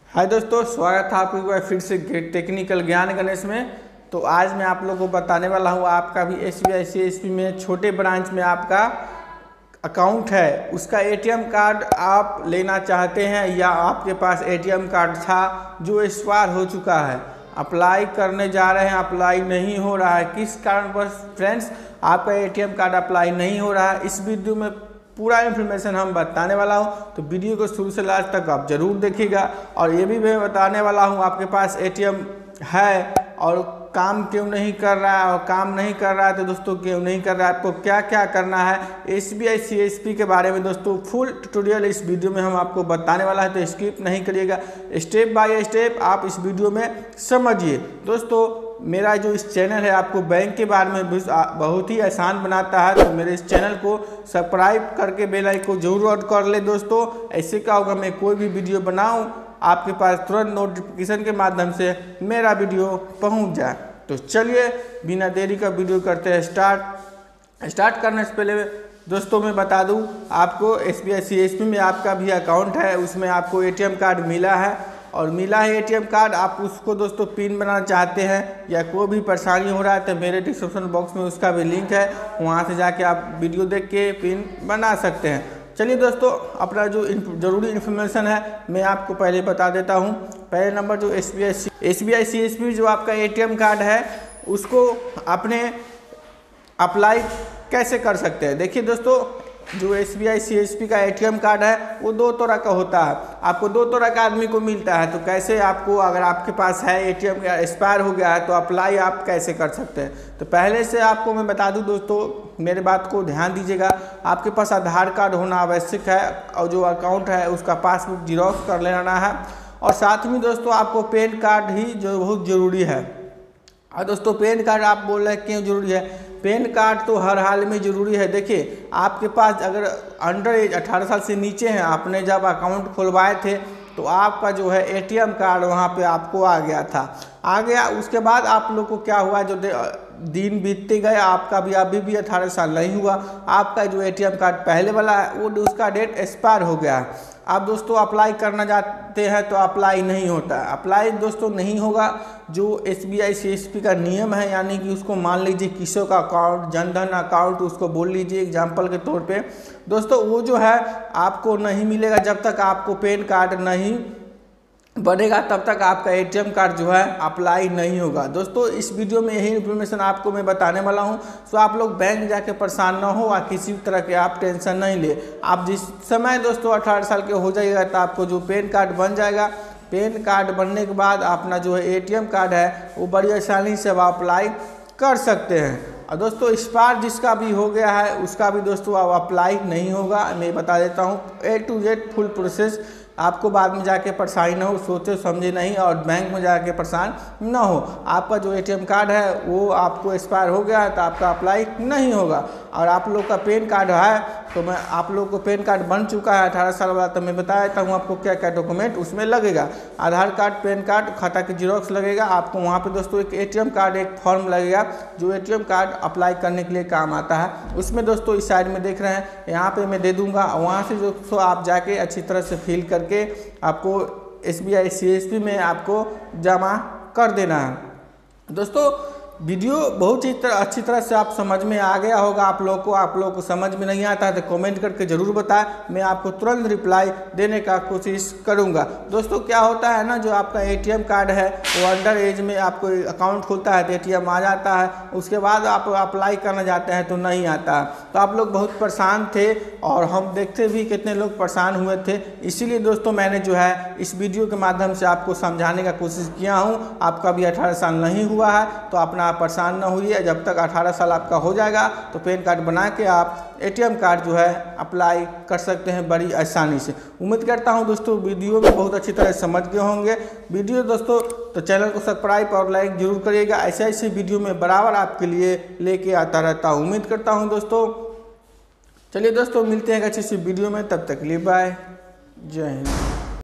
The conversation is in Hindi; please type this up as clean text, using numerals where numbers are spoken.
हाय दोस्तों, स्वागत है आपको एक बार फिर से टेक्निकल ज्ञान गणेश में। तो आज मैं आप लोगों को बताने वाला हूँ आपका भी SBI CSP में छोटे ब्रांच में आपका अकाउंट है, उसका ATM कार्ड आप लेना चाहते हैं या आपके पास ATM कार्ड था जो एक्सपायर हो चुका है, अप्लाई करने जा रहे हैं, अप्लाई नहीं हो रहा है। किस कारण पर फ्रेंड्स आपका ATM कार्ड अप्लाई नहीं हो रहा है, इस वीडियो में पूरा इन्फॉर्मेशन हम बताने वाला हूं। तो वीडियो को शुरू से लास्ट तक आप जरूर देखिएगा। और ये भी मैं बताने वाला हूं आपके पास ATM है और काम क्यों नहीं कर रहा है, और काम नहीं कर रहा है तो दोस्तों क्यों नहीं कर रहा है, आपको क्या क्या करना है SBI CSP के बारे में दोस्तों फुल ट्यूटोरियल इस वीडियो में हम आपको बताने वाला है। तो स्किप नहीं करिएगा, स्टेप बाय स्टेप आप इस वीडियो में समझिए। दोस्तों मेरा जो इस चैनल है आपको बैंक के बारे में बहुत ही आसान बनाता है, तो मेरे इस चैनल को सब्सक्राइब करके बेल आइकन को जरूर ऑन कर ले दोस्तों। ऐसे क्या होगा, मैं कोई भी वीडियो बनाऊं आपके पास तुरंत नोटिफिकेशन के माध्यम से मेरा वीडियो पहुंच जाए। तो चलिए बिना देरी का वीडियो करते हैं स्टार्ट करने से पहले दोस्तों मैं बता दूं आपको SBI CSP में आपका भी अकाउंट है, उसमें आपको ATM कार्ड मिला है और मिला है ATM कार्ड। आप उसको दोस्तों पिन बनाना चाहते हैं या कोई भी परेशानी हो रहा है तो मेरे डिस्क्रिप्शन बॉक्स में उसका भी लिंक है, वहाँ से जाके आप वीडियो देख के पिन बना सकते हैं। चलिए दोस्तों अपना जो ज़रूरी इन्फॉर्मेशन है मैं आपको पहले बता देता हूँ। पहले नंबर जो SBI CSP जो आपका ATM कार्ड है उसको आपने अप्लाई कैसे कर सकते हैं। देखिए दोस्तों जो SBI CSP का ATM कार्ड है वो दो तरह का होता है, आपको दो तरह का आदमी को मिलता है। तो कैसे आपको, अगर आपके पास है ATM का एक्सपायर हो गया है तो अप्लाई आप कैसे कर सकते हैं। तो पहले से आपको मैं बता दूं दोस्तों, मेरे बात को ध्यान दीजिएगा, आपके पास आधार कार्ड होना आवश्यक है और जो अकाउंट है उसका पासबुक जीरोक्स कर लेना है, और साथ में दोस्तों आपको पैन कार्ड ही जो बहुत ज़रूरी है। और दोस्तों पैन कार्ड आप बोल रहे हैं क्यों ज़रूरी है, पैन कार्ड तो हर हाल में ज़रूरी है। देखिए आपके पास अगर अंडर एज 18 साल से नीचे हैं, आपने जब अकाउंट खुलवाए थे तो आपका जो है ATM कार्ड वहाँ पे आपको आ गया। उसके बाद आप लोग को क्या हुआ, जो दिन बीतते गए आपका भी अभी भी 18 साल नहीं हुआ, आपका जो ATM कार्ड पहले वाला है वो उसका डेट एक्सपायर हो गया है। आप दोस्तों अप्लाई करना चाहते हैं तो अप्लाई नहीं होता है, अप्लाई दोस्तों नहीं होगा। जो SBI CSP का नियम है, यानी कि उसको मान लीजिए किसी का अकाउंट, जनधन अकाउंट उसको बोल लीजिए एग्जाम्पल के तौर पे दोस्तों, वो जो है आपको नहीं मिलेगा जब तक आपको पैन कार्ड नहीं बनेगा, तब तक आपका ATM कार्ड जो है अप्लाई नहीं होगा। दोस्तों इस वीडियो में यही इन्फॉर्मेशन आपको मैं बताने वाला हूं, तो आप लोग बैंक जाके परेशान ना हो और किसी तरह के आप टेंशन नहीं ले। आप जिस समय दोस्तों 18 साल के हो जाइएगा तो आपको जो पैन कार्ड बन जाएगा, पैन कार्ड बनने के बाद अपना जो है ATM कार्ड है वो बड़ी आसानी से आप अप्लाई कर सकते हैं। और दोस्तों एक्सपायर जिसका भी हो गया है उसका भी दोस्तों अब अप्लाई नहीं होगा। मैं बता देता हूँ A to Z full process, आपको बाद में जाके परेशानी ना हो, सोचे समझे नहीं और बैंक में जाके परेशान ना हो। आपका जो ATM कार्ड है वो आपको एक्सपायर हो गया है तो आपका अप्लाई नहीं होगा। और आप लोग का पैन कार्ड है तो मैं आप लोग को पैन कार्ड बन चुका है 18 साल वाला, तो मैं बता देता हूँ आपको क्या क्या डॉक्यूमेंट उसमें लगेगा। आधार कार्ड, पैन कार्ड, खाता की जीरोक्स लगेगा आपको। वहाँ पे दोस्तों एक ATM कार्ड, एक फॉर्म लगेगा जो ATM कार्ड अप्लाई करने के लिए काम आता है। उसमें दोस्तों इस साइड में देख रहे हैं, यहाँ पे मैं दे दूँगा, वहाँ से दोस्तों आप जाके अच्छी तरह से फिल करके आपको SBI CSP में आपको जमा कर देना है। दोस्तों वीडियो बहुत ही अच्छी तरह से आप समझ में आ गया होगा। आप लोगों को समझ में नहीं आता है तो कमेंट करके ज़रूर बताएं, मैं आपको तुरंत रिप्लाई देने का कोशिश करूंगा। दोस्तों क्या होता है ना, जो आपका ATM कार्ड है वो अंडर एज में आपको अकाउंट खुलता है तो ATM आ जाता है, उसके बाद आप अप्लाई करना चाहते हैं तो नहीं आता है। तो आप लोग बहुत परेशान थे और हम देखते भी कितने लोग परेशान हुए थे, इसीलिए दोस्तों मैंने जो है इस वीडियो के माध्यम से आपको समझाने का कोशिश किया हूँ। आपका भी 18 साल नहीं हुआ है तो अपना परेशान ना होइए, जब तक 18 साल आपका हो जाएगा तो पैन कार्ड बना के आप ATM कार्ड जो है अप्लाई कर सकते हैं बड़ी आसानी से। उम्मीद करता हूं दोस्तों वीडियो में बहुत अच्छी तरह समझ गए होंगे वीडियो दोस्तों। तो चैनल को सब्सक्राइब और लाइक जरूर करिएगा, ऐसे वीडियो में बराबर आपके लिए लेके आता रहता हूँ। उम्मीद करता हूँ दोस्तों। चलिए दोस्तों मिलते हैं अच्छी सी वीडियो में, तब तक के लिए बाय, जय हिंद।